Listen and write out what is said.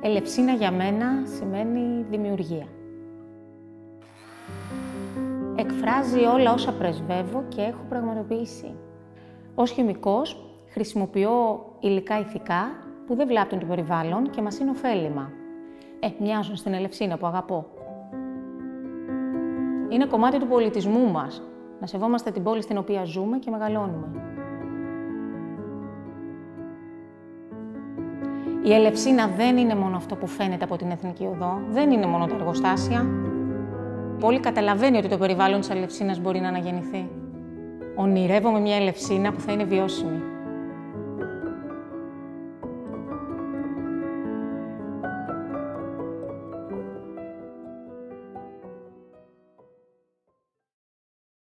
Ελευσίνα για μένα σημαίνει δημιουργία. Εκφράζει όλα όσα πρεσβεύω και έχω πραγματοποιήσει. Ως χημικός, χρησιμοποιώ υλικά ηθικά που δεν βλάπτουν το περιβάλλον και μας είναι ωφέλιμα. Μοιάζουν στην Ελευσίνα που αγαπώ. Είναι κομμάτι του πολιτισμού μας, να σεβόμαστε την πόλη στην οποία ζούμε και μεγαλώνουμε. Η Ελευσίνα δεν είναι μόνο αυτό που φαίνεται από την Εθνική Οδό, δεν είναι μόνο τα εργοστάσια. Πολύ καταλαβαίνει ότι το περιβάλλον της Ελευσίνας μπορεί να αναγεννηθεί. Ονειρεύομαι μια Ελευσίνα που θα είναι βιώσιμη.